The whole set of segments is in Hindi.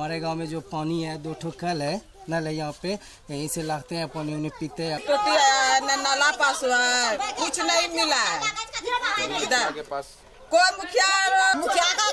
हमारे गांव में जो पानी है 2 ठो कल है नल है यहाँ पे, यहीं से लाते हैं पानी उन्हें पीते हैं। नाला पास हुआ है, कुछ नहीं मिला है इधर कोई मुखिया का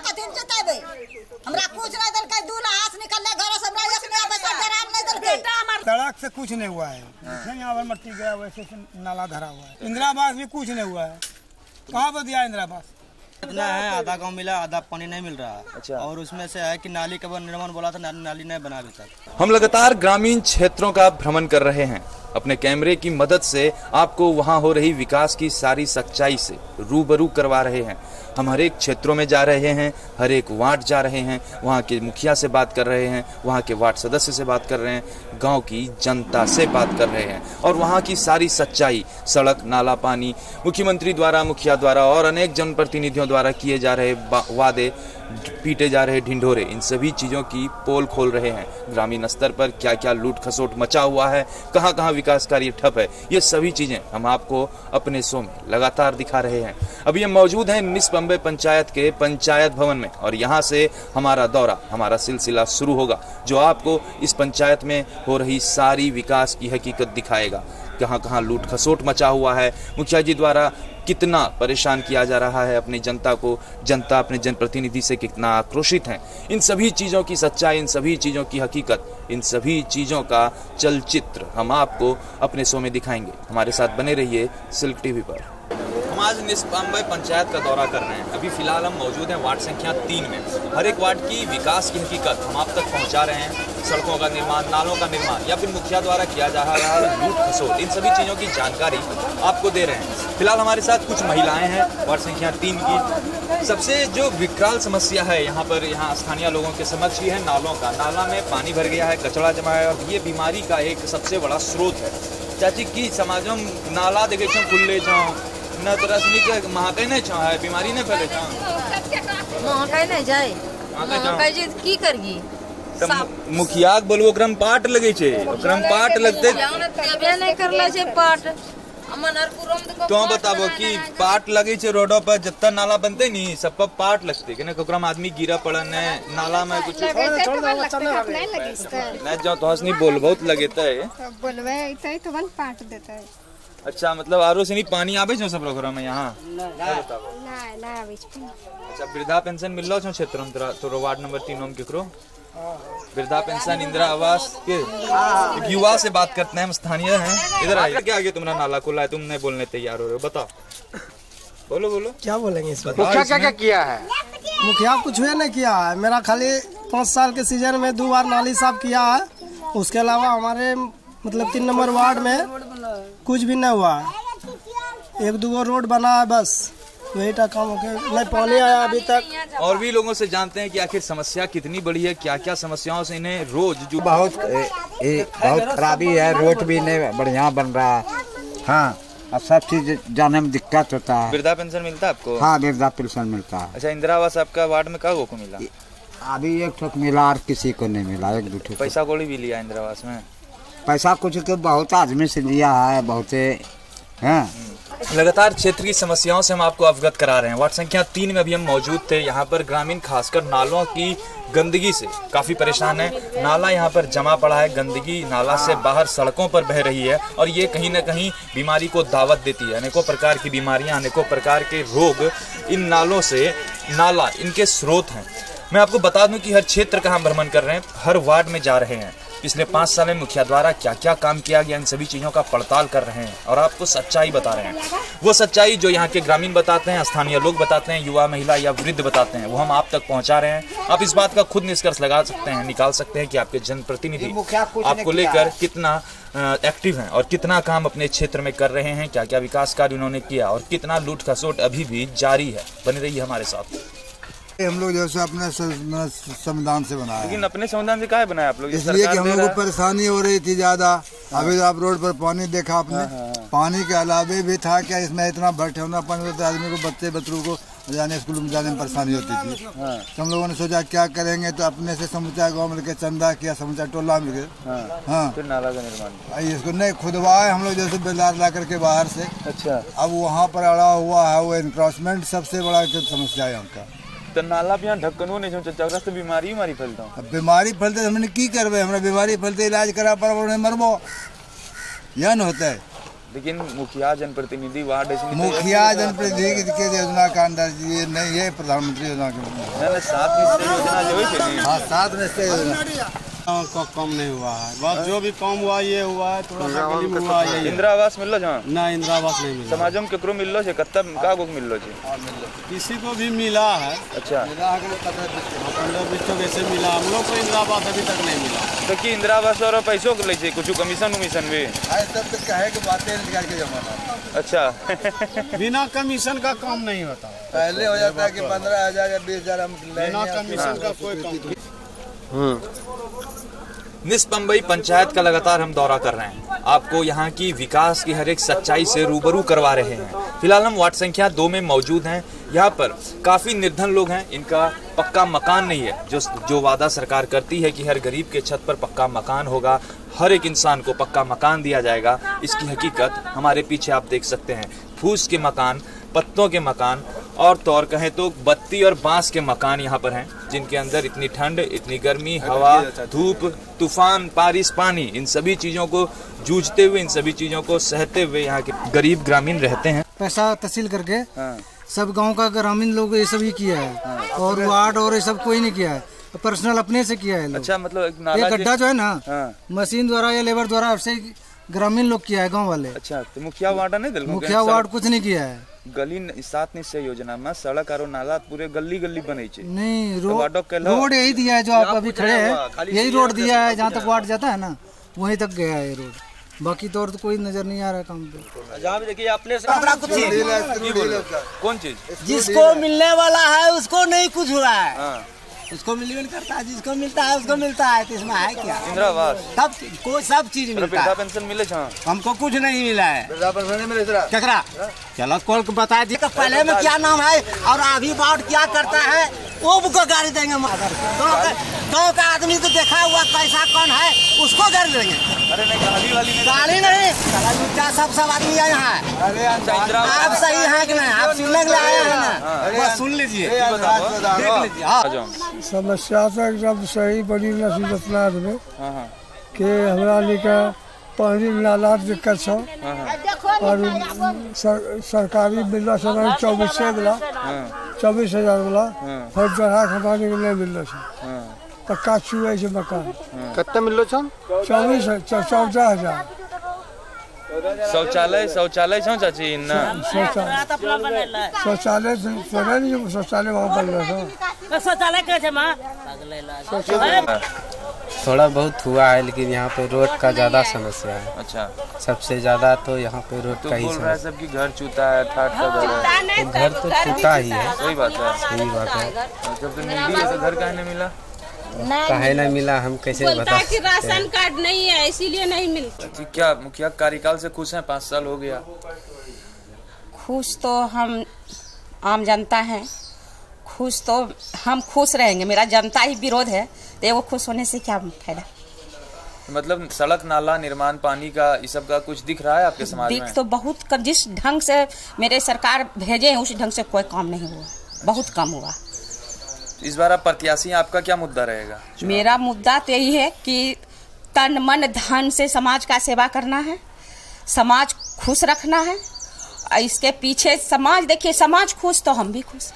हमरा कुछ नहीं दिलके, 2 हाथ निकलने घर से, हमरा एक नया पैसा दराम नहीं दिलके। सड़क से कुछ नहीं हुआ है, यहाँ पर मट्टी गया वैसे से नाला धरा हुआ है। इंदिरा आवास भी कुछ नहीं हुआ है, कहाँ पर दिया इंदिरा आवास? इतना है, आधा गांव मिला, आधा पानी नहीं मिल रहा। अच्छा। और उसमें से है कि नाली का निर्माण बोला था, नाली नहीं बना अभी तक। हम लगातार ग्रामीण क्षेत्रों का भ्रमण कर रहे हैं, अपने कैमरे की मदद से आपको वहां हो रही विकास की सारी सच्चाई से रूबरू करवा रहे हैं। हम हर एक क्षेत्रों में जा रहे हैं, हर एक वार्ड जा रहे हैं, वहां के मुखिया से बात कर रहे हैं, वहां के वार्ड सदस्य से बात कर रहे हैं, गांव की जनता से बात कर रहे हैं और वहां की सारी सच्चाई, सड़क, नाला, पानी, मुख्यमंत्री द्वारा, मुखिया द्वारा और अनेक जनप्रतिनिधियों द्वारा किए जा रहे वादे, पीटे जा रहे ढिंढोरे, इन सभी चीजों की पोल खोल रहे हैं। ग्रामीण स्तर पर क्या क्या लूट खसोट मचा हुआ है, कहां कहां विकास कार्य ठप है, ये सभी चीजें हम आपको अपने शो में लगातार दिखा रहे हैं। अभी हम मौजूद हैं निस्पंबे पंचायत के पंचायत भवन में और यहाँ से हमारा दौरा, हमारा सिलसिला शुरू होगा, जो आपको इस पंचायत में हो रही सारी विकास की हकीकत दिखाएगा। कहां कहां लूट खसोट मचा हुआ है, मुखिया जी द्वारा कितना परेशान किया जा रहा है अपनी जनता को, जनता अपने जनप्रतिनिधि से कितना आक्रोशित है, इन सभी चीज़ों की सच्चाई, इन सभी चीज़ों की हकीकत, इन सभी चीज़ों का चलचित्र हम आपको अपने शो में दिखाएंगे। हमारे साथ बने रहिए सिल्क टीवी पर। हम आज निस्पंबे पंचायत का दौरा कर रहे हैं। अभी फिलहाल हम मौजूद हैं वार्ड संख्या 3 में। हर एक वार्ड की विकास की हकीकत हम आप तक पहुंचा रहे हैं। सड़कों का निर्माण, नालों का निर्माण या फिर मुखिया द्वारा किया जा रहा लूट खसोट, इन सभी चीज़ों की जानकारी आपको दे रहे हैं। फिलहाल हमारे साथ कुछ महिलाएं हैं वार्ड संख्या 3 की। सबसे जो विकराल समस्या है यहाँ पर, यहाँ स्थानीय लोगों के समक्ष ही है नालों का। नाला में पानी भर गया है, कचरा जमा है और ये बीमारी का एक सबसे बड़ा स्रोत है। चाची की समाज में नाला देखे खुले जाओ न तो रसनी महाकई नहीं छा है, बीमारी नहीं फैले छा महाकई नहीं जाए, महाकई जे की करगी। मुखिया के बोलबो ओकरा में पाट लगे छे, ओकरा में पाट लगते तबे नहीं करले छे पाट। तो बताबो कि पाट लगे छे रोडों पर, जितना नाला बनते नहीं सब पर पाट लगते कि ओकरा में आदमी गिरा पड़न है, नाला में कुछ नहीं जो तो हंस नहीं बोल बहुत लगेता है, बोलवे इतै तो बन पाट देता है। अच्छा, मतलब आरो से नहीं पानी आवे छो सब लोग में यहाँ? ना आवे छे। अच्छा, वृद्धा पेंशन मिल रहा छो क्षेत्र में तो वार्ड नंबर 3 में केकरो वृद्धा पेंशन, इंदिरा आवास के युवा से बात करते हैं। हम स्थानीय हैं, इधर आइए। क्या आगे तुम्हारा नाला खुला है, तुम नहीं बोलने तैयार हो रहे हो, बताओ। बोलो क्या बोलेंगे इस बार? मुखिया क्या किया है? मुखिया कुछ भी नहीं किया है। मेरा खाली 5 साल के सीजन में 2 बार नाली साफ किया है, उसके अलावा हमारे मतलब 3 नंबर वार्ड में कुछ भी नहीं हुआ है। 1-2 रोड बना है बस, वही काम हो गया, नहीं पानी आया अभी तक। और भी लोगों से जानते हैं कि आखिर समस्या कितनी बड़ी है, क्या क्या समस्याओं से इन्हें रोज जो बहुत खराबी है, रोड भी नहीं बढ़िया बन रहा है। हाँ, और सब चीज जाने में दिक्कत होता है। वृद्धा पेंशन मिलता है आपको? हाँ, वृद्धा पेंशन मिलता है। अच्छा, इंदिरा आवास आपका वार्ड में कब को मिला? अभी 1 ठोक मिला और किसी को नहीं मिला, 1-2 ठोक। पैसा कौड़ी भी लिया इंदिरा आवास में? पैसा कुछ तो बहुत आदमी से लिया है, बहुत हैं। लगातार क्षेत्र की समस्याओं से हम आपको अवगत करा रहे हैं। वार्ड संख्या 3 में अभी हम मौजूद थे। यहाँ पर ग्रामीण खासकर नालों की गंदगी से काफी परेशान है। नाला यहाँ पर जमा पड़ा है, गंदगी नाला से बाहर सड़कों पर बह रही है और ये कहीं ना कहीं बीमारी को दावत देती है। अनेकों प्रकार की बीमारियां, अनेकों प्रकार के रोग इन नालों से, नाला इनके स्रोत हैं। मैं आपको बता दूं कि हर क्षेत्र का हम भ्रमण कर रहे हैं, हर वार्ड में जा रहे हैं। पिछले 5 साल में मुखिया द्वारा क्या क्या काम किया गया, इन सभी चीज़ों का पड़ताल कर रहे हैं और आपको सच्चाई बता रहे हैं। वो सच्चाई जो यहाँ के ग्रामीण बताते हैं, स्थानीय लोग बताते हैं, युवा, महिला या वृद्ध बताते हैं, वो हम आप तक पहुँचा रहे हैं। आप इस बात का खुद निष्कर्ष लगा सकते हैं, निकाल सकते हैं कि आपके जनप्रतिनिधि आपको लेकर कितना एक्टिव हैं और कितना काम अपने क्षेत्र में कर रहे हैं, क्या क्या विकास कार्य उन्होंने किया और कितना लूट खसोट अभी भी जारी है। बने रहिए हमारे साथ। हम लोग जैसे अपने संविधान से बनाया, लेकिन अपने संविधान से काहे बनाया आप लोग? इसलिए कि हम लोग को परेशानी हो रही थी ज्यादा। अभी आप रोड पर पानी देखा आपने, पानी के अलावे भी था क्या इसमें इतना बैठे होना पानी होता है, आदमी को, बच्चों को जाने स्कूल में जाने में परेशानी होती थी। तो हम लोगों ने सोचा क्या करेंगे, तो अपने से समूचा गाँव मिलकर चंदा किया, समूचा टोला मिलकर। हाँ, फिर नाला का निर्माण इसको नहीं खुदवाए हम लोग, जैसे बेलदार ला करके बाहर से। अच्छा, अब वहाँ पर अड़ा हुआ है वो एनक्रोचमेंट सबसे बड़ा समस्या है यहाँ का। तो नाला भी यहाँ ढक्कनो नहीं चाचा से बीमारी फैलता हूँ। अब बीमारी फैलते हमने की करबे, हमरा बीमारी फैलते इलाज करा पर मरबो, यह न होता है। लेकिन मुखिया जनप्रतिनिधि वार्ड मुखिया जनप्रतिनिधि के योजना का अंदर ये नहीं है, प्रधानमंत्री योजना के 7 निश्चय योजना जो है। हाँ 7 निश्चय योजना का कम नहीं हुआ है, बस जो भी कम हुआ ये हुआ है, थोड़ा सा गली में हुआ है। इंदिरा आवास मिल लो जहाँ ना इंदिरा आवास नहीं मिला। समाज में केकरो मिल लो छे, कत्ता का को मिल लो छे? किसी को भी मिला है। अच्छा 15-20 को वैसे मिला, हम लोग को इंदिरा आवास अभी तक नहीं मिला। तो कि इंदिरा आवास और पैसों के ले छे कुछ कमीशन भी? तब तक कहे कि बातें निकाल के जमाना। अच्छा बिना कमीशन का काम नहीं होता। पहले हो जाता है कि 15,000 या 20,000 हम बिना कमीशन का कोई काम। निस्पम्बई पंचायत का लगातार हम दौरा कर रहे हैं, आपको यहाँ की विकास की हर एक सच्चाई से रूबरू करवा रहे हैं। फिलहाल हम वार्ड संख्या 2 में मौजूद हैं। यहाँ पर काफी निर्धन लोग हैं, इनका पक्का मकान नहीं है। जो वादा सरकार करती है कि हर गरीब के छत पर पक्का मकान होगा, हर एक इंसान को पक्का मकान दिया जाएगा, इसकी हकीकत हमारे पीछे आप देख सकते हैं। फूस के मकान, पत्तों के मकान और तो और कहें तो बत्ती और बांस के मकान यहाँ पर हैं, जिनके अंदर इतनी ठंड, इतनी गर्मी, हवा, धूप, तूफान, बारिश, पानी, इन सभी चीजों को जूझते हुए, इन सभी चीजों को सहते हुए यहाँ के गरीब ग्रामीण रहते हैं। पैसा तहसील करके सब गांव का ग्रामीण लोग ये सब ही किया है, और वार्ड और ये सब कोई नहीं किया है, पर्सनल अपने से किया है। अच्छा मतलब ये गड्ढा जो है ना मशीन द्वारा या लेबर द्वारा ऐसे ग्रामीण लोग किया है, गांव वाले। अच्छा तो मुखिया वार्ड नहीं, मुखिया वार्ड कुछ नहीं किया है। गली 7 निश्चय योजना में सड़क और नाला पूरे गली बने नहीं, रोड यही दिया है जो आप अभी खड़े हैं, यही रोड दिया है जहाँ तक वार्ड जाता है ना, वहीं तक गया है रोड, बाकी तो और तो कोई नजर नहीं आ रहा काम पे। जहाँ भी देखिए अपने से कौन चीज जिसको मिलने वाला है उसको नहीं कुछ हुआ है, उसको मिलने नहीं करता, जिसको मिलता है उसको मिलता है, तो इसमें है क्या? इंदिरा आवास सब चीज मिलता है। पेंशन मिले? हमको कुछ नहीं मिला है। ककरा चलो कॉल को बता दिए तो पहले में क्या नाम है और अभी वार्ड क्या करता है वो को गाड़ी देंगे। गाँव का आदमी तो देखा हुआ पैसा कौन है उसको गाड़ी देंगे। अरे नहीं गाली नहीं, क्या सब आदमी है यहाँ। आप सही है कि नहीं? आप सुनने के लिए आए हैं ना, बस सुन लीजिए, देख लीजिए। समस्या से जब सही बड़ी नसीबतनाथ में कि हमरा लिखा पानी नाला दिक्कत छो और सरकारी मिलना से 24,000 वाला हर जगह खपाने के लिए मिलना से पक्का छुए से मकान कितना मिल लो 14,000 शौचालय छो चाची ना शौचालय शौचालय वहाँ पर शौचालय कैसे थोड़ा बहुत हुआ है, लेकिन यहाँ पे रोड का ज्यादा समस्या है। अच्छा सबसे ज्यादा तो यहाँ पे रोड का ही समस्या। सबकी घर चूता है, ठाट का घर है, घर तो टूटा ही है। सही बात है, सही बात है। जब तो मिली है तो घर काहे नहीं मिला? काहे नहीं मिला हम कैसे बता सकते हैं? राशन कार्ड नहीं है इसीलिए नहीं मिलता। क्या मुखिया कार्यकाल से खुश हैं? 5 साल हो गया। खुश तो हम आम जनता है, खुश तो हम खुश रहेंगे। मेरा जनता ही विरोध है तो वो खुश होने से क्या फायदा? मतलब सड़क नाला निर्माण पानी का इस सब का कुछ दिख रहा है आपके समाज में? दिख तो बहुत जिस ढंग से मेरे सरकार भेजे हैं उस ढंग से कोई काम नहीं हुआ, बहुत कम हुआ। इस बार आप प्रत्याशी, आपका क्या मुद्दा रहेगा? मेरा मुद्दा तो यही है कि तन मन धन से समाज का सेवा करना है, समाज खुश रखना है। इसके पीछे समाज, देखिए समाज खुश तो हम भी खुश।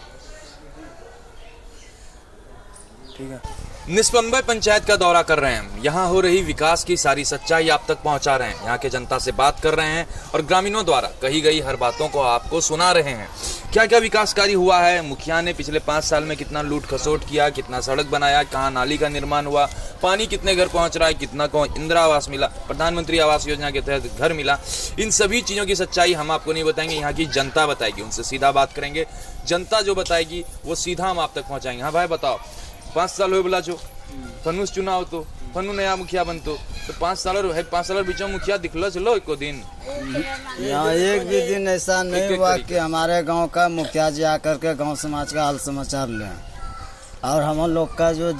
ठीक है। निस्पम्बई पंचायत का दौरा कर रहे हैं, यहाँ हो रही विकास की सारी सच्चाई आप तक पहुँचा रहे हैं, यहाँ के जनता से बात कर रहे हैं और ग्रामीणों द्वारा कही गई हर बातों को आपको सुना रहे हैं। क्या क्या विकास कार्य हुआ है, मुखिया ने पिछले 5 साल में कितना लूट खसोट किया, कितना सड़क बनाया, कहाँ नाली का निर्माण हुआ, पानी कितने घर पहुँच रहा है, कितना को इंदिरा आवास मिला, प्रधानमंत्री आवास योजना के तहत घर मिला, इन सभी चीज़ों की सच्चाई हम आपको नहीं बताएंगे, यहाँ की जनता बताएगी। उनसे सीधा बात करेंगे, जनता जो बताएगी वो सीधा हम आप तक पहुँचाएंगे। हाँ भाई बताओ, 5 साल हो बोला जो फनुस चुनाव तो फनु नया मुखिया बनतो तो 5 साल बीच में मुखिया दिखलो चलो एको दिन? यहाँ एक भी दिन ऐसा नहीं हुआ कि हमारे गांव का मुखिया जी आकर के गांव समाज का हाल समाचार लें। और हम लोग का जो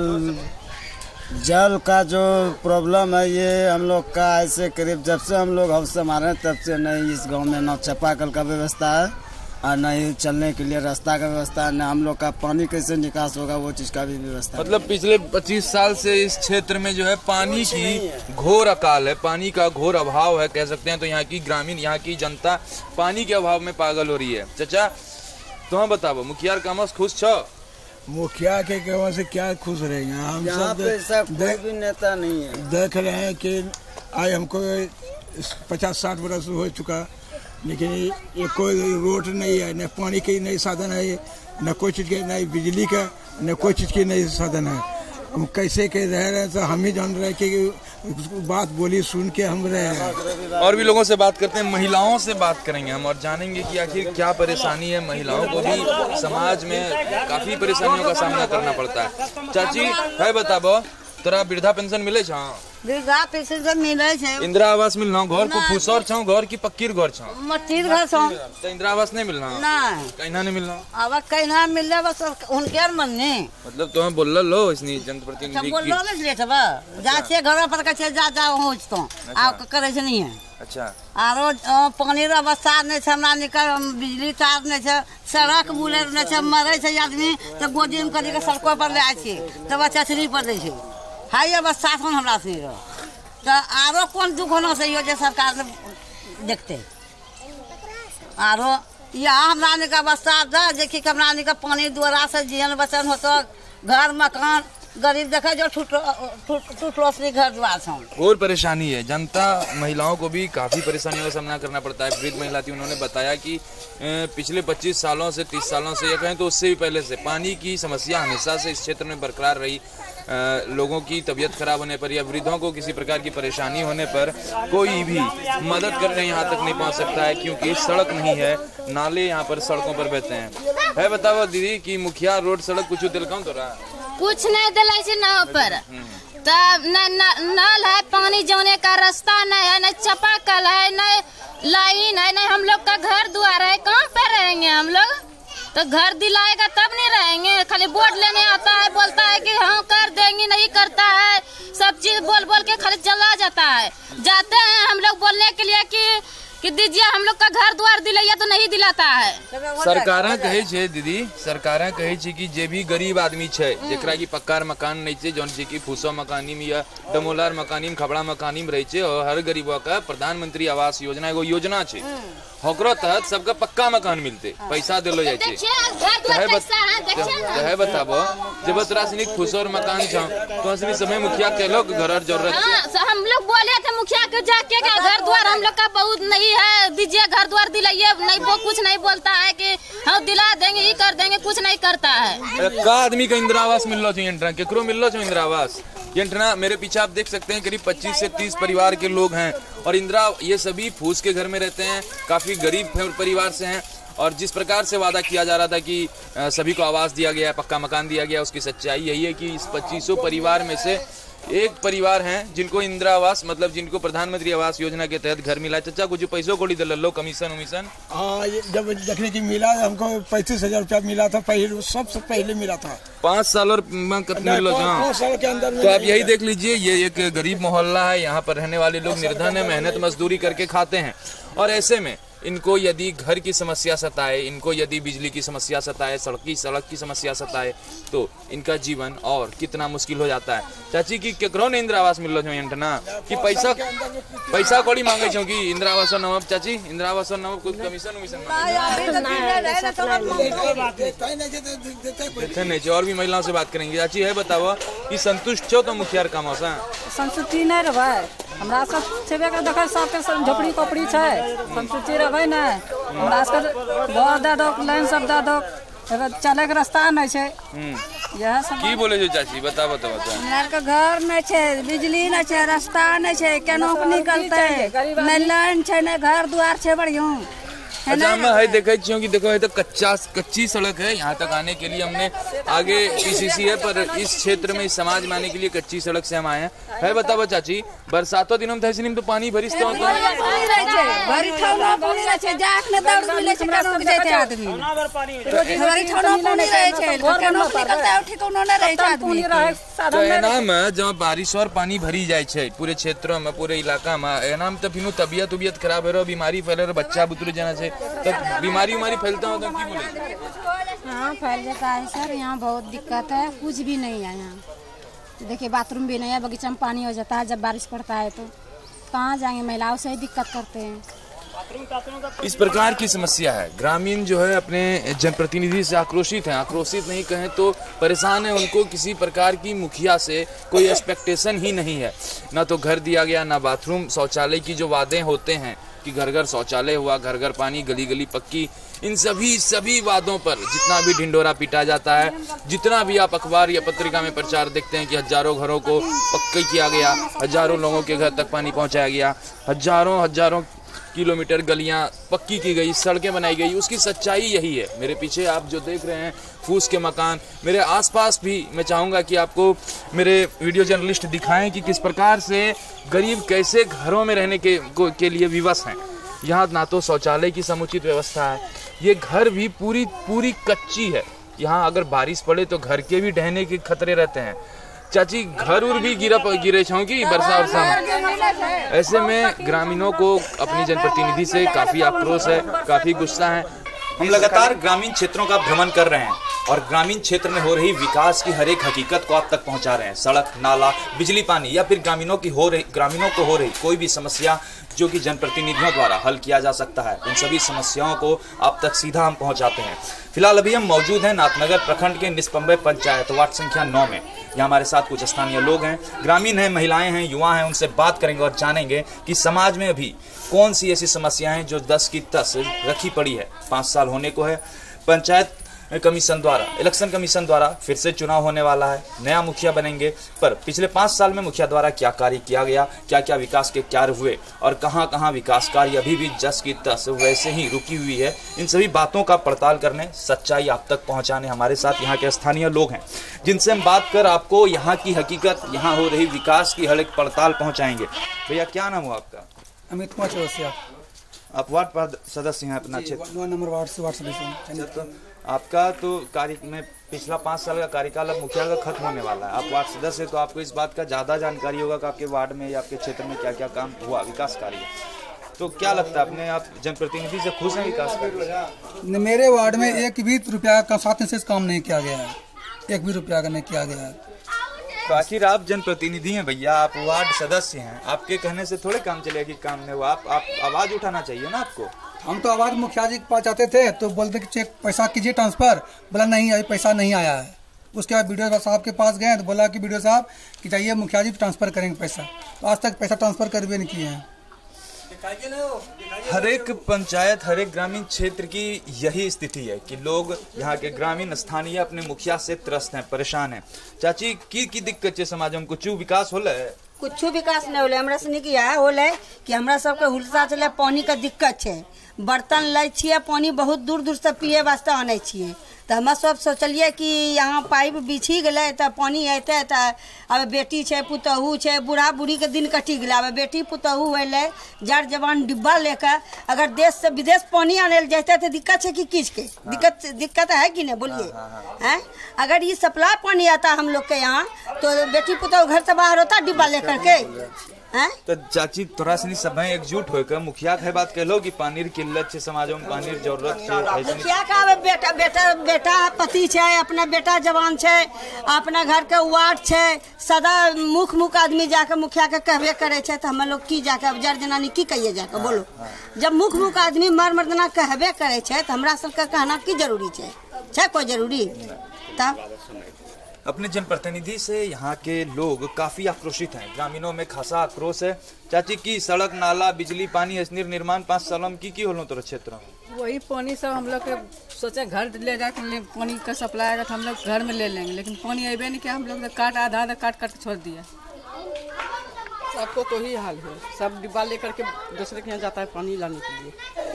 जल का जो प्रॉब्लम है ये हम लोग का ऐसे करीब जब से हम लोग हाउस संभाले तब से नहीं इस गांव में न चापाकल का व्यवस्था है और न ही चलने के लिए रास्ता का व्यवस्था, न हम लोग का पानी कैसे निकास होगा वो चीज का भी व्यवस्था। मतलब पिछले 25 साल से इस क्षेत्र में जो है पानी की घोर अकाल है, पानी का घोर अभाव है कह सकते हैं। तो यहाँ की ग्रामीण, यहाँ की जनता पानी के अभाव में पागल हो रही है। चाचा तुम बताओ, मुखिया कामस खुश छो? मुखिया के काम से क्या खुश रहेंगे हम सब कोई भी नेता नहीं है। देख रहे हैं कि आज हमको 50-60 वर्ष हो चुका, लेकिन ये कोई रोड नहीं है, न पानी की नहीं साधन है, न कोई चीज़ के, न बिजली का, न कोई चीज़ की नहीं साधन है। हम कैसे के रह रहे हैं तो हम ही जान रहे हैं कि बात बोली सुन के हम रहे हैं। और भी लोगों से बात करते हैं, महिलाओं से बात करेंगे हम और जानेंगे कि आखिर क्या परेशानी है। महिलाओं को भी समाज में काफी परेशानियों का सामना करना पड़ता है। चाची है बताबो, तोरा वृद्धा पेंशन मिले छ? वृद्धा पेंशन तो मिले छे। इंदिरा आवास मिलना? घर को फुसौर छ, घर की पक्की घर छ? मट्टीर घर छ। तो इंदिरा आवास नहीं मिलना? नहीं। कहना नहीं मिलना? अब कहना मिल जाए बस उनके मन में। मतलब तुम्हें बोल लो इसनी जनप्रतिनिधि बोल लो ले तब जाते घर पर के जा पहुँच तो आप करे नहीं है। अच्छा। आरो पानी रो अवस्था नहीं है, हमरा निकल बिजली तार नहीं है, सड़क बुलेट नहीं है, मरे छे आदमी तो गोदी में करी के सड़कों पर ले आए छे तब चचरी पर दे छे। हाई अवस्था छन हमरा से तो आरो कौन दुख होना चाहिए जो सरकार देखते। आरो यहाँ हमरा का अवस्था था देखिए कि हमरा का पानी द्वारा से जीवन बचन होतो, घर मकान गरीब देखा जो टूटलो से घर द्वार छन। और परेशानी है, जनता महिलाओं को भी काफी परेशानियों का सामना करना पड़ता है। वृद्ध महिला थी, उन्होंने बताया कि पिछले 25 सालों से 30 सालों से या कहें तो उससे भी पहले से पानी की समस्या हमेशा से इस क्षेत्र में बरकरार रही। लोगों की तबीयत खराब होने पर या वृद्धों को किसी प्रकार की परेशानी होने पर कोई भी मदद करने यहाँ तक नहीं पहुँच सकता है, क्योंकि सड़क नहीं है, नाले यहाँ पर सड़कों पर बहते हैं। है बताओ दीदी कि मुखिया रोड सड़क कुछ दिलकाऊं तो रहा? कुछ नहीं दिलाई से नाव पर तब नल है, पानी जाने का रास्ता नहीं है, न चापाकल है, न लाइन है, न हम लोग का घर द्वार है। कहाँ पे रहेंगे हम लोग? तो घर दिलाएगा तब नहीं रहेंगे। खाली वोट लेने आता है, बोलता है कि हाँ कर देंगे, नहीं करता है, सब चीज बोल बोल के खाली चला जाता है। जाते हैं हम लोग बोलने के लिए कि दीजिए हम लोग का घर द्वार दिलाइए तो नहीं दिलाता है। सरकार कहे छे दीदी, सरकार कहे छे कि जे भी गरीब आदमी छे जेकरा की पक्का मकान नहीं छे, जौन की फूसो मकानी में या डमोलार मकानी में, खबड़ा मकानी में रहे छे, और हर गरीबों का प्रधानमंत्री आवास योजना एगो योजना छे, होकरो तहत सबका पक्का मकान मिलते, पैसा दिलो जाए छे। है बताबो जब रासायनिक फूसोर मकान छ तो असली समय मुखिया कहलो घर जरूरत है। हम लोग बोले थे मुखिया के जाके घर द्वार हम लोग का बहुत नहीं है, दीजिए घर द्वार दिलाइए, नहीं वो कुछ नहीं बोलता है कि हम दिला देंगे, ये कर देंगे, कुछ नहीं करता है। का आदमी का इंदिरा आवास मिल लो छो, केकरो मिल लो छो इंदिरा आवास? मेरे पीछे आप देख सकते हैं करीब 25 से 30 परिवार के लोग हैं, और इंदिरा ये सभी फूस के घर में रहते हैं, काफी गरीब परिवार से हैं। और जिस प्रकार से वादा किया जा रहा था कि सभी को आवास दिया गया है, पक्का मकान दिया गया, उसकी सच्चाई यही है कि इस 2500 परिवार में से एक परिवार हैं जिनको इंदिरा आवास मतलब जिनको प्रधानमंत्री आवास योजना के तहत घर मिला। चाचा कुछ पैसों को लो कमीशन उमीशन? हाँ, जब देखने की मिला हमको 35,000 रुपया मिला था, पहले सबसे पहले मिला था 5 साल और कितने लोग? 5 साल के अंदर। तो आप यही देख लीजिए, ये एक गरीब मोहल्ला है, यहाँ पर रहने वाले लोग निर्धन है, मेहनत मजदूरी करके खाते हैं, और ऐसे में इनको यदि घर की समस्या सताए, इनको यदि बिजली की समस्या सताए, सड़क की समस्या सताए, तो इनका जीवन और कितना मुश्किल हो जाता है। चाची की केकरो ने इंदिरा आवास मिल ना कि पैसा कौड़ी मांगे छो कि इंदिरा आवास नाम? चाची इंदिरा आवास नाम कुछ कमीशन उमीशन नहीं? और भी महिलाओं से बात करेंगे। चाची है बताओ कि संतुष्ट छो तो मुखिया काम से? संतुष्टि नहीं रहे हमरा सब छेबे कर देखे सबके झोपड़ी कपड़ी छे, संतुष्टि रहे ना हमरा सब घर दे दो, लाइन सब दे दो, चले के रास्ता नहीं छे। यह सब की बोले जो चाची बताओ तो हमरा के घर नहीं छे, बिजली नहीं छे, रास्ता नहीं छे, केनो निकलते नहीं, लाइन छे, नहीं घर द्वार छे बढ़िया। अच्छा हम है देखे कि देखो ये तो कच्ची सड़क है, यहाँ तक आने के लिए हमने आगे पीसीसी है, पर इस क्षेत्र में इस समाज में आने के लिए कच्ची सड़क से हम आए हैं। है बताओ चाची बरसातों दिनों में तो पानी भरिस तो साधन तो एनाम जब बारिश और पानी भरी जाए छे पूरे क्षेत्रों में पूरे इलाका में एनाम तो फिर तबियत खराब है बीमारी फैले बच्चा बुतरू जाना से तो बीमारी फैलता हो तो की बोले? हाँ फैल जाता है सर, यहाँ बहुत दिक्कत है, कुछ भी नहीं है यहाँ। देखिए बाथरूम भी नहीं है, बगीचा में पानी हो जाता है जब बारिश पड़ता है तो कहाँ जाएंगे, महिलाओं से ही दिक्कत करते हैं। इस प्रकार की समस्या है। ग्रामीण जो है अपने जनप्रतिनिधि से आक्रोशित हैं, आक्रोशित नहीं कहें तो परेशान है। उनको किसी प्रकार की मुखिया से कोई एक्सपेक्टेशन ही नहीं है, ना तो घर दिया गया, ना बाथरूम, शौचालय की जो वादे होते हैं कि घर घर शौचालय हुआ, घर घर पानी, गली गली पक्की, इन सभी वादों पर जितना भी ढिंडोरा पीटा जाता है, जितना भी आप अखबार या पत्रिका में प्रचार देखते हैं कि हजारों घरों को पक्का किया गया, हजारों लोगों के घर तक पानी पहुंचाया गया, हजारों किलोमीटर गलियां पक्की की गई, सड़कें बनाई गई, उसकी सच्चाई यही है। मेरे पीछे आप जो देख रहे हैं फूस के मकान, मेरे आसपास भी मैं चाहूँगा कि आपको मेरे वीडियो जर्नलिस्ट दिखाएं कि किस प्रकार से गरीब कैसे घरों में रहने के लिए विवश हैं। यहाँ ना तो शौचालय की समुचित व्यवस्था है, ये घर भी पूरी कच्ची है। यहाँ अगर बारिश पड़े तो घर के भी ढहने के खतरे रहते हैं। चाची घर उर भी गिरे छौकी वर्षा में। ऐसे में ग्रामीणों को अपनी जनप्रतिनिधि से काफी आक्रोश है, काफी गुस्सा है। हम लगातार ग्रामीण क्षेत्रों का भ्रमण कर रहे हैं और ग्रामीण क्षेत्र में हो रही विकास की हर एक हकीकत को आप तक पहुंचा रहे हैं। सड़क, नाला, बिजली, पानी या फिर ग्रामीणों को हो रही कोई भी समस्या जो कि जनप्रतिनिधियों द्वारा हल किया जा सकता है, उन सभी समस्याओं को आप तक सीधा हम पहुंचाते हैं। फिलहाल अभी हम मौजूद हैं नाथनगर प्रखंड के निस्पम्बे पंचायत वार्ड संख्या 9 में। यहाँ हमारे साथ कुछ स्थानीय लोग हैं, ग्रामीण हैं, महिलाएं हैं, युवा हैं। उनसे बात करेंगे और जानेंगे कि समाज में अभी कौन सी ऐसी समस्याएं हैं जो 10 की 10 रखी पड़ी है। 5 साल होने को है, पंचायत कमीशन द्वारा, इलेक्शन कमीशन द्वारा फिर से चुनाव होने वाला है, नया मुखिया बनेंगे। पर पिछले 5 साल में मुखिया द्वारा क्या कार्य किया गया, क्या क्या विकास के कार्य हुए और कहां कहां विकास कार्य अभी भी 10 की 10 वैसे ही रुकी हुई है, इन सभी बातों का पड़ताल करने, सच्चाई आप तक पहुंचाने हमारे साथ यहाँ के स्थानीय लोग हैं, जिनसे हम बात कर आपको यहाँ की हकीकत, यहाँ हो रही विकास की हर एक पड़ताल पहुँचाएंगे। भैया क्या नाम हुआ आपका? अमित कुमार चौरसिया। आप वार्ड सदस्य हैं अपना क्षेत्र? 9 नंबर वार्ड से वार्ड सदस्य। तो आपका तो कार्य में पिछला 5 साल का कार्यकाल अब मुखिया का खत्म होने वाला है। आप वार्ड सदस्य है तो आपको इस बात का ज़्यादा जानकारी होगा कि आपके वार्ड में या आपके क्षेत्र में क्या क्या काम हुआ, विकास कार्य। तो क्या लगता है अपने आप जनप्रतिनिधि से खुश हैं विकास कार्य? मेरे वार्ड में एक भी रुपया का 7 दिन से काम नहीं किया गया है, एक भी रुपया का नहीं किया गया है। तो आखिर आप जनप्रतिनिधि हैं भैया, आप वार्ड सदस्य हैं, आपके कहने से थोड़े काम चलेगा कि काम नहीं हुआ। आप आवाज उठाना चाहिए ना आपको। हम तो आवाज मुखिया जी के पास जाते थे तो बोलते कि चेक पैसा कीजिए ट्रांसफर, बोला नहीं अभी पैसा नहीं आया है। उसके बाद बीडीओ साहब के पास गए तो बोला कि बीडीओ साहब कि चाहिए मुखिया जी ट्रांसफर करेंगे पैसा, तो आज तक पैसा ट्रांसफर कर भी नहीं किए हैं। हर एक पंचायत, हर एक ग्रामीण क्षेत्र की यही स्थिति है कि लोग यहाँ के ग्रामीण स्थानीय अपने मुखिया से त्रस्त हैं, परेशान हैं। चाची की दिक्कत है समाज में? कुछ विकास होले? कुछ विकास नहीं होले हमरा से किया होले कि हमरा सबके हुलसा चले, पानी का दिक्कत है, बर्तन लै छिए, पानी बहुत दूर दूर से पिए वास्ते आने छिए। तो हम सब सोचलिए कि यहाँ पाइप बिछी गए तो पानी अते तो अब बेटी है, पुतहू है, बूढ़ा बूढ़ी के दिन कटी गए, अब बेटी पुतहू होले जड़ जवान डिब्बा लेकर अगर देश से विदेश पानी आने जाते तो दिक्कत है कि किस के दिक्कत है कि नहीं बोलिए हैं? अगर ये सप्लाई पानी आता हम लोग के यहाँ तो बेटी पुतहू घर से बाहर होता डिब्बा लेकर के हैं? तो चाची तोरा सनी सब एकजुट होकर मुखिया के बात कहलो कि पानी की किल्लत है समाज में, पानी की जरूरत है। मुखिया का बेटा पति है, अपना बेटा जवान है, अपना घर के वार्ड है, सदा मुख आदमी जाकर मुखिया के कहबे करे छे तो हम लोग की जाकर जड़ जनानी की कहिए जाकर बोलो। जब मुख आदमी मर्दना कहबे करे छे तो हमरा सबके कहना की जरूरी है कोई जरूरी? तब अपने जनप्रतिनिधि से यहाँ के लोग काफी आक्रोशित हैं, ग्रामीणों में खासा आक्रोश है। चाची की सड़क, नाला, बिजली, पानी निर्माण 5 सालों में की होलो तो क्षेत्र में? वही पानी सब हम लोग के सोचे घर ले जाकर पानी का सप्लाई आएगा तो हम लोग घर में ले लेंगे, लेकिन पानी अबे नहीं किया। हम लोग आधा काट छोड़ दिया। सबको तो ही हाल है, सब डिब्बा लेकर के दूसरे के यहाँ जाता है पानी लाने के लिए।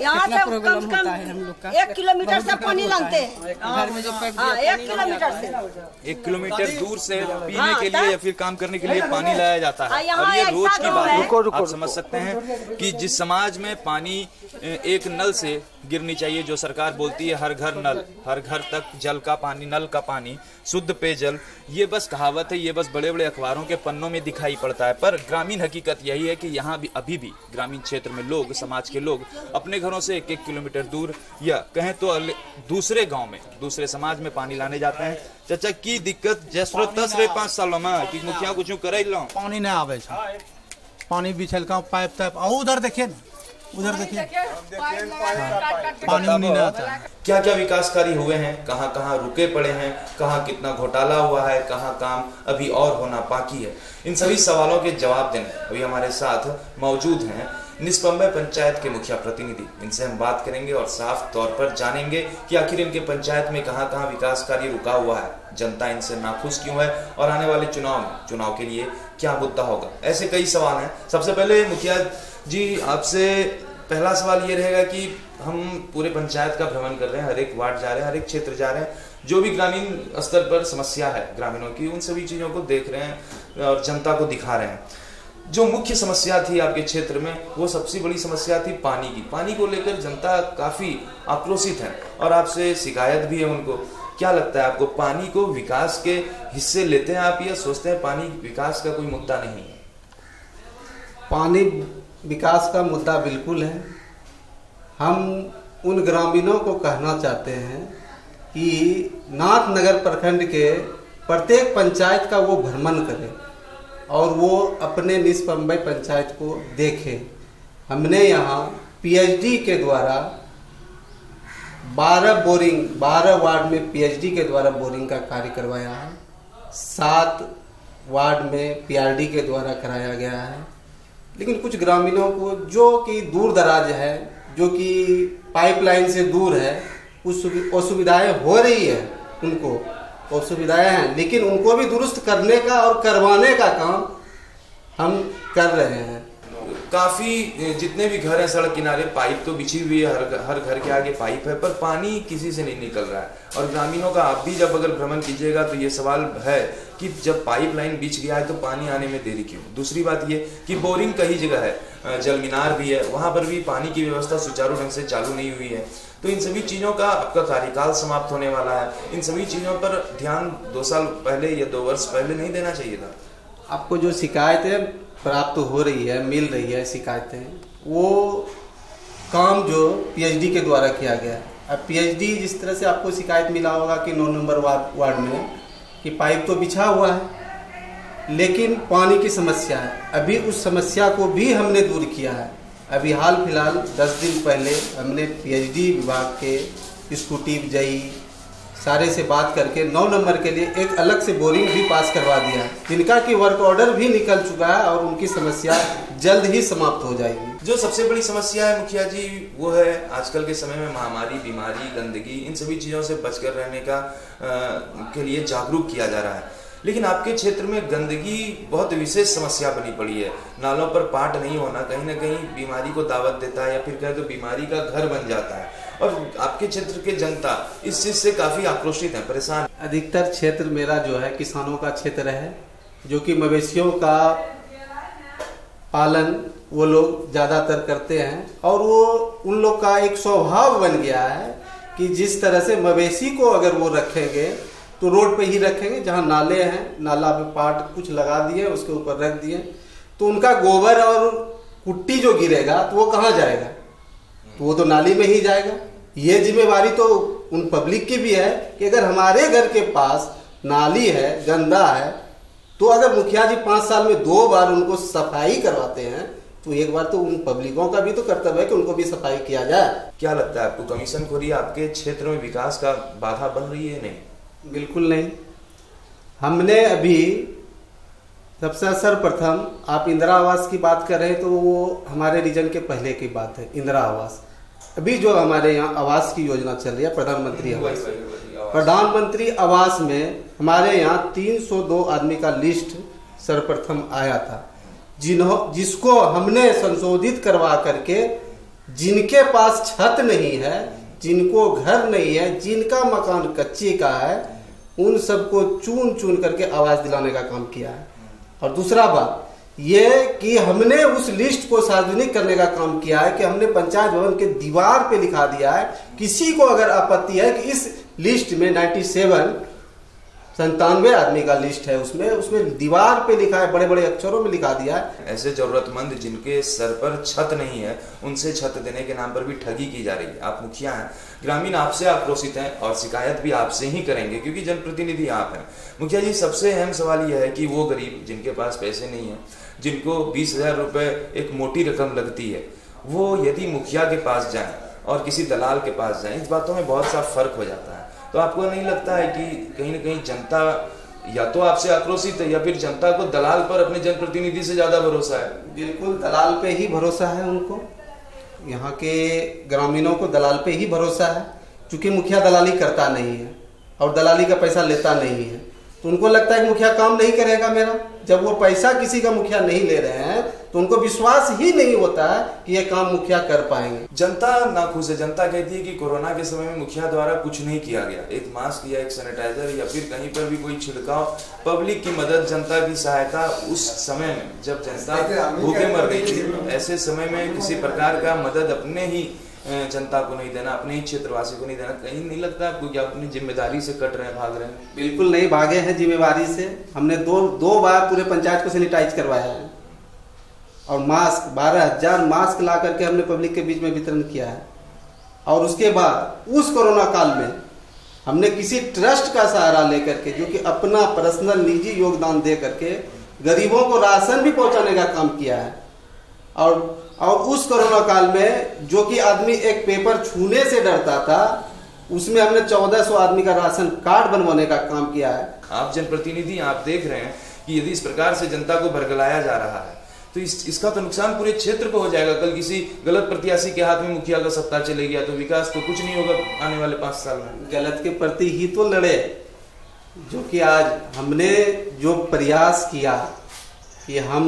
यहाँ से कम से कम 1 किलोमीटर से पानी लाते हैं। घर में जो 1 किलोमीटर से 1 किलोमीटर दूर से पीने के लिए या फिर काम करने के लिए पानी लाया जाता है। और ये रोज की बात है। आप समझ सकते हैं कि जिस समाज में पानी एक नल से गिरनी चाहिए, जो सरकार बोलती है हर घर नल, हर घर तक जल का पानी, नल का पानी, शुद्ध पेयजल, ये बस कहावत है, ये बस बड़े बड़े अखबारों के पन्नों में दिखाई पड़ता है। पर ग्रामीण हकीकत यही है कि यहाँ भी अभी भी ग्रामीण क्षेत्र में लोग, समाज के लोग अपने घरों से 1-1 किलोमीटर दूर या कहें तो दूसरे गांव में, दूसरे समाज में पानी लाने जाते हैं। चाचा की दिक्कत जैसरो 10-5 सालों में कि मुखिया कुछ करे लो पानी नहीं आवे, पानी बिछल का पाइप टाइप, उधर देखिए ना, उधर देखिए पानी नहीं आता। क्या क्या विकास कार्य हुए हैं, कहाँ कहाँ रुके पड़े हैं, कहाँ कितना घोटाला हुआ है, कहाँ काम अभी और होना बाकी है, इन सभी सवालों के जवाब देने अभी हमारे साथ मौजूद हैं निस्पम्बे पंचायत के मुखिया प्रतिनिधि। इनसे हम बात करेंगे और साफ तौर पर जानेंगे कि आखिर इनके पंचायत में कहाँ कहाँ विकास कार्य रुका हुआ है, जनता इनसे नाखुश क्यों है और आने वाले चुनाव के लिए क्या मुद्दा होगा। ऐसे कई सवाल हैं। सबसे पहले मुखिया जी आपसे पहला सवाल ये रहेगा कि हम पूरे पंचायत का भ्रमण कर रहे हैं, हर एक वार्ड जा रहे हैं, हर एक क्षेत्र जा रहे हैं, जो भी ग्रामीण स्तर पर समस्या है ग्रामीणों की, उन सभी चीजों को देख रहे हैं और जनता को दिखा रहे हैं। जो मुख्य समस्या थी आपके क्षेत्र में, वो सबसे बड़ी समस्या थी पानी की। पानी को लेकर जनता काफी आक्रोशित है और आपसे शिकायत भी है उनको। क्या लगता है आपको, पानी को विकास के हिस्से लेते हैं आप या सोचते हैं पानी विकास का कोई मुद्दा नहीं है? पानी विकास का मुद्दा बिल्कुल है। हम उन ग्रामीणों को कहना चाहते हैं कि नाथनगर प्रखंड के प्रत्येक पंचायत का वो भ्रमण करें और वो अपने निस्पम्बे पंचायत को देखें। हमने यहाँ पीएचडी के द्वारा 12 वार्ड में पीएचडी के द्वारा बोरिंग का कार्य करवाया है, 7 वार्ड में पीआरडी के द्वारा कराया गया है। लेकिन कुछ ग्रामीणों को जो कि दूर दराज है, जो कि पाइपलाइन से दूर है, कुछ असुविधाएं हो रही है, उनको असुविधाएं हैं, लेकिन उनको भी दुरुस्त करने का और करवाने का काम हम कर रहे हैं। काफी जितने भी घर हैं सड़क किनारे पाइप तो बिछी हुई है, हर घर के आगे पाइप है, पर पानी किसी से नहीं निकल रहा है। और ग्रामीणों का आप भी जब अगर भ्रमण कीजिएगा तो ये सवाल है कि जब पाइप लाइन बिछ गया है तो पानी आने में देरी क्यों। दूसरी बात ये कि बोरिंग कई जगह है, जल मीनार भी है, वहां पर भी पानी की व्यवस्था सुचारू ढंग से चालू नहीं हुई है। तो इन सभी चीजों का आपका कार्यकाल समाप्त होने वाला है, इन सभी चीजों पर ध्यान 2 साल पहले या 2 वर्ष पहले नहीं देना चाहिए था? आपको जो शिकायतें प्राप्त हो रही है, मिल रही है शिकायतें, वो काम जो पीएचडी के द्वारा किया गया है। अब पीएचडी जिस तरह से आपको शिकायत मिला होगा कि 9 नंबर वार्ड में कि पाइप तो बिछा हुआ है लेकिन पानी की समस्या है, अभी उस समस्या को भी हमने दूर किया है। अभी हाल फिलहाल 10 दिन पहले हमने पीएचडी विभाग के स्कूटी जई सारे से बात करके 9 नंबर के लिए एक अलग से बोरिंग भी पास करवा दिया है, जिनका की वर्क ऑर्डर भी निकल चुका है और उनकी समस्या जल्द ही समाप्त हो जाएगी। जो सबसे बड़ी समस्या है मुखिया जी, वो है आजकल के समय में महामारी, बीमारी, गंदगी, इन सभी चीजों से बचकर रहने का के लिए जागरूक किया जा रहा है। लेकिन आपके क्षेत्र में गंदगी बहुत विशेष समस्या बनी पड़ी है। नालों पर पाट नहीं होना कहीं ना कहीं बीमारी को दावत देता है या फिर कहे तो बीमारी का घर बन जाता है, और आपके क्षेत्र के जनता इस चीज से काफी आक्रोशित है, परेशान। अधिकतर क्षेत्र मेरा जो है किसानों का क्षेत्र है, जो कि मवेशियों का पालन वो लोग ज्यादातर करते हैं और वो उन लोग का एक स्वभाव बन गया है कि जिस तरह से मवेशी को अगर वो रखेंगे तो रोड पे ही रखेंगे, जहाँ नाले हैं नाला पे पाट कुछ लगा दिए उसके ऊपर रख दिए, तो उनका गोबर और कुट्टी जो गिरेगा तो वो कहाँ जाएगा, तो वो तो नाली में ही जाएगा। ये जिम्मेवारी तो उन पब्लिक की भी है कि अगर हमारे घर के पास नाली है, गंदा है, तो अगर मुखिया जी 5 साल में 2 बार उनको सफाई करवाते हैं तो एक बार तो उन पब्लिकों का भी तो कर्तव्य है कि उनको भी सफाई किया जाए। क्या लगता है आपको, कमीशन खोरी आपके क्षेत्र में विकास का बाधा बन रही है? नहीं, बिल्कुल नहीं। हमने अभी सबसे सर्वप्रथम आप इंदिरा आवास की बात कर रहे हैं तो वो हमारे रीजन के पहले की बात है। इंदिरा आवास अभी जो हमारे यहाँ आवास की योजना चल रही है प्रधानमंत्री आवास, प्रधानमंत्री आवास में हमारे यहाँ 302 आदमी का लिस्ट सर्वप्रथम आया था, जिसको हमने संशोधित करवा करके जिनके पास छत नहीं है, जिनको घर नहीं है, जिनका मकान कच्चे का है, उन सबको चुन चुन करके आवाज दिलाने का काम किया है। और दूसरा बात ये कि हमने उस लिस्ट को सार्वजनिक करने का काम किया है कि हमने पंचायत भवन के दीवार पे लिखा दिया है, किसी को अगर आपत्ति है कि इस लिस्ट में 97 आदमी का लिस्ट है, उसमें दीवार पे लिखा है, बड़े बड़े अक्षरों में लिखा दिया है। ऐसे जरूरतमंद जिनके सर पर छत नहीं है, उनसे छत देने के नाम पर भी ठगी की जा रही है। आप मुखिया हैं, ग्रामीण आपसे आक्रोशित हैं और शिकायत भी आपसे ही करेंगे क्योंकि जनप्रतिनिधि आप हैं। मुखिया जी, सबसे अहम सवाल यह है कि वो गरीब जिनके पास पैसे नहीं है, जिनको 20,000 रुपए एक मोटी रकम लगती है, वो यदि मुखिया के पास जाएं और किसी दलाल के पास जाएं, इस बातों में बहुत सा फर्क हो जाता है। तो आपको नहीं लगता है कि कहीं न कहीं जनता या तो आपसे आक्रोशित है या फिर जनता को दलाल पर अपने जनप्रतिनिधि से ज्यादा भरोसा है? बिल्कुल दलाल पे ही भरोसा है उनको, यहाँ के ग्रामीणों को दलाल पे ही भरोसा है, क्योंकि मुखिया दलाली करता नहीं है और दलाली का पैसा लेता नहीं है, तो उनको लगता है कि मुखिया काम नहीं करेगा मेरा। जब वो पैसा किसी का मुखिया नहीं ले रहे हैं तो उनको विश्वास ही नहीं होता है कि ये काम मुखिया कर पाएंगे। जनता नाखुश है। जनता कहती है कि कोरोना के समय में मुखिया द्वारा कुछ नहीं किया गया, एक मास्क या एक सैनिटाइजर या फिर कहीं पर भी कोई छिड़काव, पब्लिक की मदद, जनता की सहायता उस समय में जब जनता भूखे मर गई थी, ऐसे समय में किसी प्रकार का मदद अपने ही जनता को नहीं देना, अपने ही क्षेत्रवासी को नहीं देना, कहीं नहीं लगता आपको कि अपनी जिम्मेदारी से कट रहे हैं, भाग रहे हैं? बिल्कुल नहीं भागे हैं जिम्मेदारी से। हमने दो बार पूरे पंचायत को सैनिटाइज करवाया है और मास्क 12,000 मास्क ला करके हमने पब्लिक के बीच में वितरण किया है। और उसके बाद उस कोरोना काल में हमने किसी ट्रस्ट का सहारा लेकर के, जो कि अपना पर्सनल निजी योगदान दे करके गरीबों को राशन भी पहुंचाने का काम किया है। और उस कोरोना काल में जो कि आदमी एक पेपर छूने से डरता था, उसमें हमने 1400 आदमी का राशन कार्ड बनवाने का काम किया है। आप जनप्रतिनिधि, आप देख रहे हैं कि यदि इस प्रकार से जनता को भरगलाया जा रहा है तो इसका तो नुकसान पूरे क्षेत्र को हो जाएगा। कल किसी गलत प्रत्याशी के हाथ में मुखिया का सत्ता चले गया तो विकास तो कुछ नहीं होगा आने वाले 5 साल में। गलत के प्रति ही तो लड़े, जो कि आज हमने जो प्रयास किया कि हम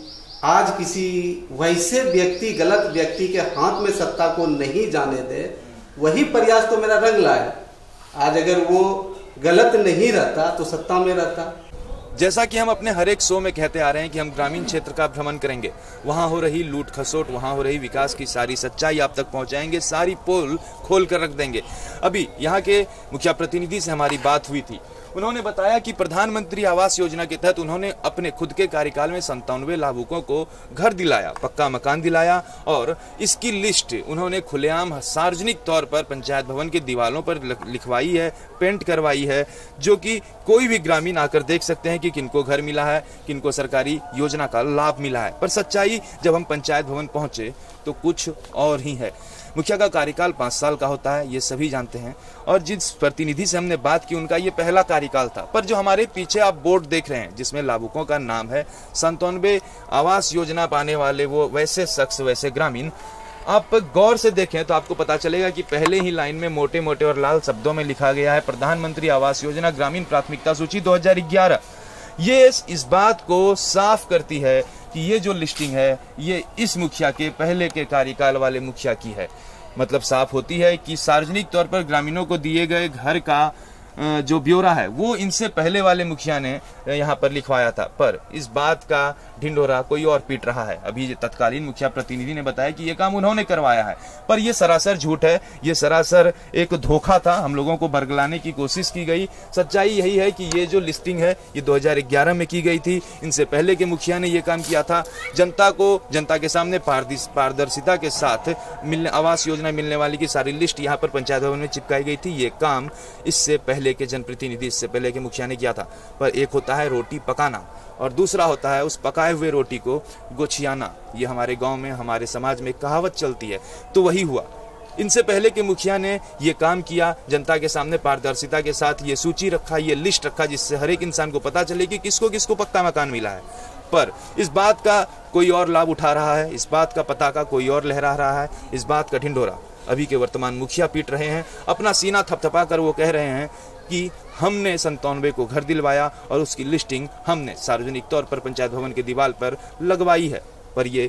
आज किसी वैसे व्यक्ति, गलत व्यक्ति के हाथ में सत्ता को नहीं जाने दे, वही प्रयास तो मेरा रंग लाया। आज अगर वो गलत नहीं रहता तो सत्ता में रहता। जैसा कि हम अपने हर एक शो में कहते आ रहे हैं कि हम ग्रामीण क्षेत्र का भ्रमण करेंगे, वहां हो रही लूट खसोट, वहां हो रही विकास की सारी सच्चाई आप तक पहुंचाएंगे, सारी पोल खोल कर रख देंगे। अभी यहाँ के मुखिया प्रतिनिधि से हमारी बात हुई थी, उन्होंने बताया कि प्रधानमंत्री आवास योजना के तहत उन्होंने अपने खुद के कार्यकाल में 97 लाभुकों को घर दिलाया, पक्का मकान दिलाया और इसकी लिस्ट उन्होंने खुलेआम सार्वजनिक तौर पर पंचायत भवन के दीवारों पर लिखवाई है, पेंट करवाई है, जो कि कोई भी ग्रामीण आकर देख सकते हैं कि किनको घर मिला है, किनको सरकारी योजना का लाभ मिला है। पर सच्चाई जब हम पंचायत भवन पहुंचे तो कुछ और ही है। मुखिया का कार्यकाल 5 साल का होता है, ये सभी जानते हैं, और जिस प्रतिनिधि से हमने बात की उनका ये पहला कार्यकाल था। पर जो हमारे पीछे आप बोर्ड देख रहे हैं जिसमें लाभुकों का नाम है 97 आवास योजना पाने वाले वो वैसे शख्स, वैसे ग्रामीण, आप गौर से देखें तो आपको पता चलेगा कि पहले ही लाइन में मोटे मोटे और लाल शब्दों में लिखा गया है प्रधानमंत्री आवास योजना ग्रामीण प्राथमिकता सूची 2011। ये इस बात को साफ करती है कि ये जो लिस्टिंग है ये इस मुखिया के पहले के कार्यकाल वाले मुखिया की है। मतलब साफ होती है कि सार्वजनिक तौर पर ग्रामीणों को दिए गए घर का जो ब्यौरा है वो इनसे पहले वाले मुखिया ने यहाँ पर लिखवाया था। पर इस बात का ढिंढोरा कोई और पीट रहा है। अभी तत्कालीन मुखिया प्रतिनिधि ने बताया कि ये काम उन्होंने करवाया है, पर यह सरासर झूठ है, ये सरासर एक धोखा था। हम लोगों को बरगलाने की कोशिश की गई। सच्चाई यही है कि ये जो लिस्टिंग है ये 2011 में की गई थी, इनसे पहले के मुखिया ने ये काम किया था। जनता के सामने पारदर्शिता के साथ आवास योजना मिलने वाली की सारी लिस्ट यहाँ पर पंचायत भवन में चिपकाई गई थी। ये काम इससे पहले के जनप्रतिनिधि, इससे पहले के मुखिया ने किया था। पर एक होता है रोटी पकाना और दूसरा होता है उस पकाए हुए रोटी को गोछियाना। ये हमारे गांव में, हमारे समाज में कहावत चलती है, तो वही हुआ। इनसे पहले के मुखिया ने ये काम किया, जनता के सामने पारदर्शिता के साथ ये सूची रखा, ये लिस्ट रखा, जिससे हर एक इंसान को पता चले कि किसको किसको पक्का मकान मिला है। पर इस बात का कोई और लाभ उठा रहा है, इस बात का पताका कोई और लहरा रहा है, इस बात का ढिंढोरा अभी के वर्तमान मुखिया पीट रहे हैं। अपना सीना थपथपा कर वो कह रहे हैं कि हमने 97 को घर दिलवाया और उसकी लिस्टिंग हमने सार्वजनिक तौर पर पंचायत भवन के दीवार पर लगवाई है। पर ये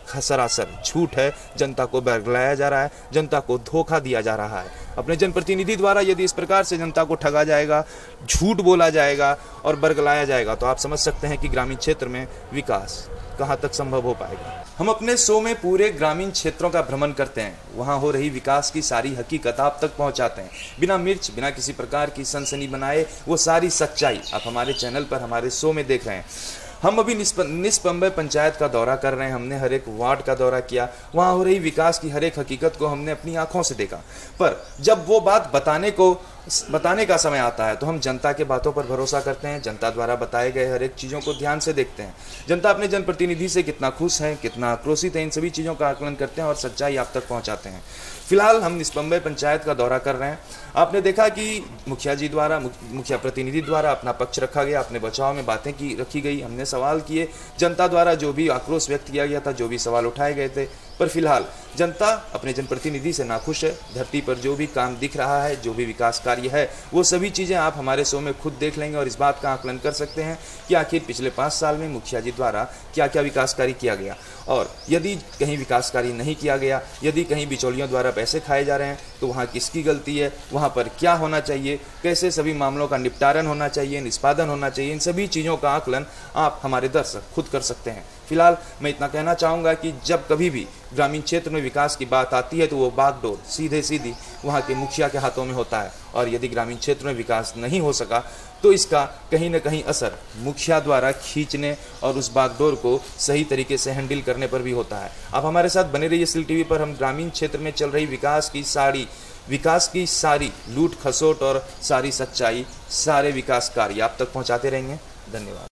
सरासर झूठ है। जनता को बरगलाया जा रहा है, जनता को धोखा दिया जा रहा है। अपने जनप्रतिनिधि द्वारा यदि इस प्रकार से जनता को ठगा जाएगा, झूठ बोला जाएगा और बरगलाया जाएगा तो आप समझ सकते हैं कि ग्रामीण क्षेत्र में विकास कहाँ तक संभव हो पाएगा। हम अपने शो में पूरे ग्रामीण क्षेत्रों का भ्रमण करते हैं, वहाँ हो रही विकास की सारी हकीकत आप तक पहुँचाते हैं, बिना मिर्च, बिना किसी प्रकार की सनसनी बनाए। वो सारी सच्चाई आप हमारे चैनल पर, हमारे शो में देख रहे हैं। हम अभी निस्पंबे पंचायत का दौरा कर रहे हैं, हमने हर एक वार्ड का दौरा किया, वहाँ हो रही विकास की हर एक हकीकत को हमने अपनी आंखों से देखा। पर जब वो बात बताने का समय आता है तो हम जनता के बातों पर भरोसा करते हैं, जनता द्वारा बताए गए हर एक चीज़ों को ध्यान से देखते हैं। जनता अपने जनप्रतिनिधि से कितना खुश है, कितना आक्रोशित है, इन सभी चीज़ों का आकलन करते हैं और सच्चाई आप तक पहुँचाते हैं। फिलहाल हम निस्पंबे पंचायत का दौरा कर रहे हैं। आपने देखा कि मुखिया प्रतिनिधि द्वारा अपना पक्ष रखा गया, अपने बचाव में बातें रखी गई, हमने सवाल किए, जनता द्वारा जो भी आक्रोश व्यक्त किया गया था, जो भी सवाल उठाए गए थे। पर फिलहाल जनता अपने जनप्रतिनिधि से नाखुश है। धरती पर जो भी काम दिख रहा है, जो भी विकास कार्य है, वो सभी चीज़ें आप हमारे शो में खुद देख लेंगे और इस बात का आकलन कर सकते हैं कि आखिर पिछले 5 साल में मुखिया जी द्वारा क्या क्या विकास कार्य किया गया, और यदि कहीं विकास कार्य नहीं किया गया, यदि कहीं बिचौलियों द्वारा पैसे खाए जा रहे हैं तो वहाँ किसकी गलती है, वहाँ पर क्या होना चाहिए, कैसे सभी मामलों का निपटारण होना चाहिए, निष्पादन होना चाहिए, इन सभी चीज़ों का आकलन आप हमारे दर्शक खुद कर सकते हैं। फिलहाल मैं इतना कहना चाहूँगा कि जब कभी भी ग्रामीण क्षेत्र में विकास की बात आती है तो वो बागडोर सीधी वहाँ के मुखिया के हाथों में होता है, और यदि ग्रामीण क्षेत्र में विकास नहीं हो सका तो इसका कहीं न कहीं असर मुखिया द्वारा खींचने और उस बागडोर को सही तरीके से हैंडल करने पर भी होता है। आप हमारे साथ बने रहिए सिल टीवी पर। हम ग्रामीण क्षेत्र में चल रही विकास की सारी लूट खसोट और सारी सच्चाई, सारे विकास कार्य आप तक पहुँचाते रहेंगे। धन्यवाद।